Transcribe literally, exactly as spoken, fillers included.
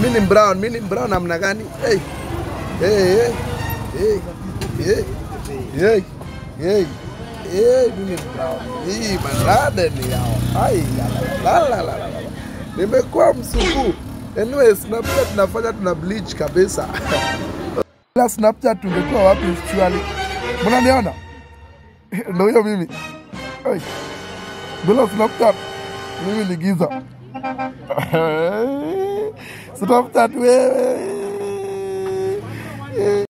Mimi ni brown, mimi ni brown namna gani? Hey. Hey, hey. Hey. Hey. Hey. Hey. Hey, mimi ni brown. Hii manada ni yao. Ai, la la la la. Nimekuwa msuku. Anyway, Snapchat tunafanya tuna bleach kabisa. La Snapchat tungekuwa wapi actually? Mnaniona? Ndio hiyo mimi. Ai. Bila Snapchat mimi ni giza. Snapchat wewe.